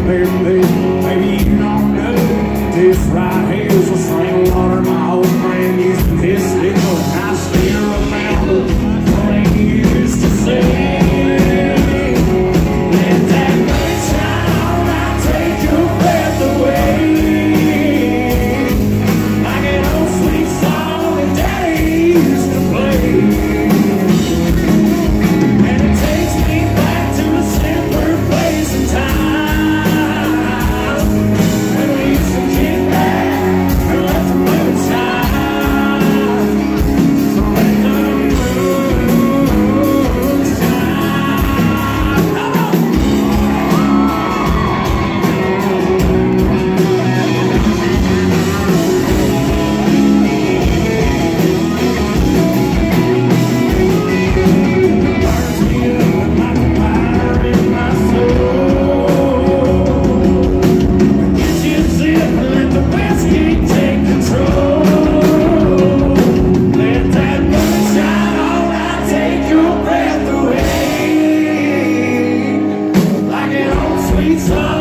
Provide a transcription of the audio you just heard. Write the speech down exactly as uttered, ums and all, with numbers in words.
compared to me. Maybe you don't know. This right here is a spring water. My old friend used to piss it, but I still remember the thing he used to say. Let that moonshine right take your breath away. Like an old sweet song that Daddy used to play. And it takes me back to a simpler place and time when we used to get back and let the moon shine. So let the moon shine. Come on! Burns me up like a fire in my soul. Gets you zip and let the whiskey take control. Let that moon shine all night, take your breath away. Like an old sweet song